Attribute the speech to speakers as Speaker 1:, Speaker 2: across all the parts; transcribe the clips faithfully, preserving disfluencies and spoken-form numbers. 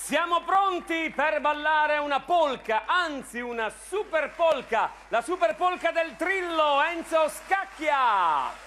Speaker 1: Siamo pronti per ballare una polka, anzi una super polka, la super polka del Trillo, Enzo Scacchia!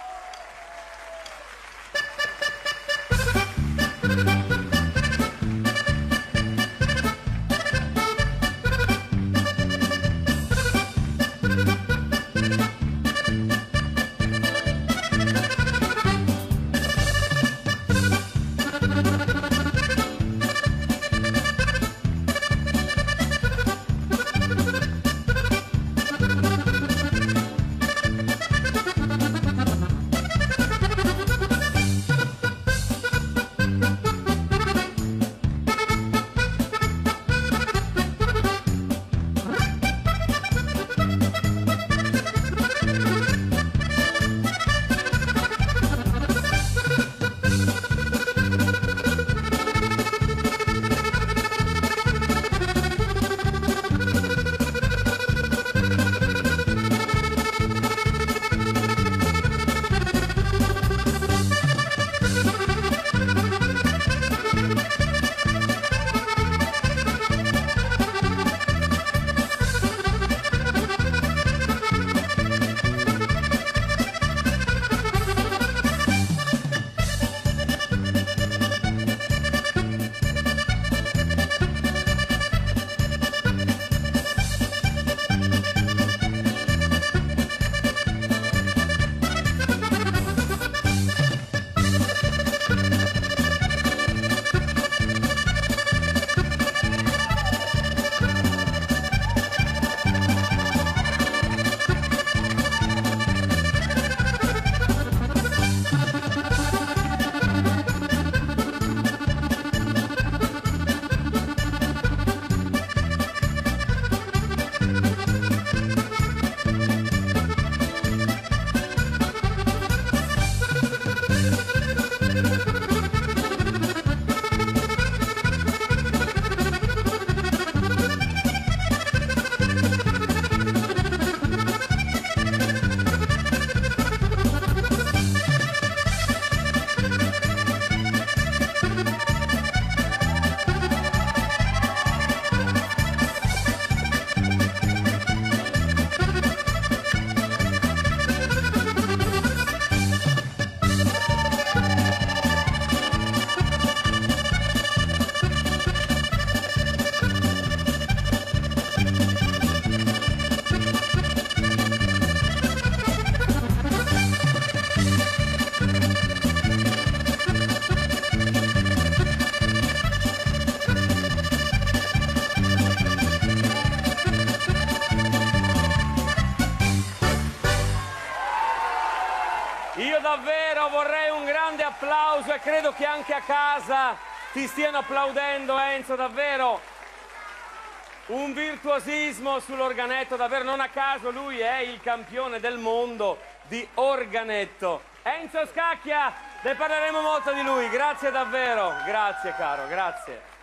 Speaker 1: Io davvero vorrei un grande applauso e credo che anche a casa ti stiano applaudendo, Enzo, davvero. Un virtuosismo sull'organetto, davvero, non a caso lui è il campione del mondo di organetto. Enzo Scacchia, ne parleremo molto di lui, grazie davvero, grazie caro, grazie.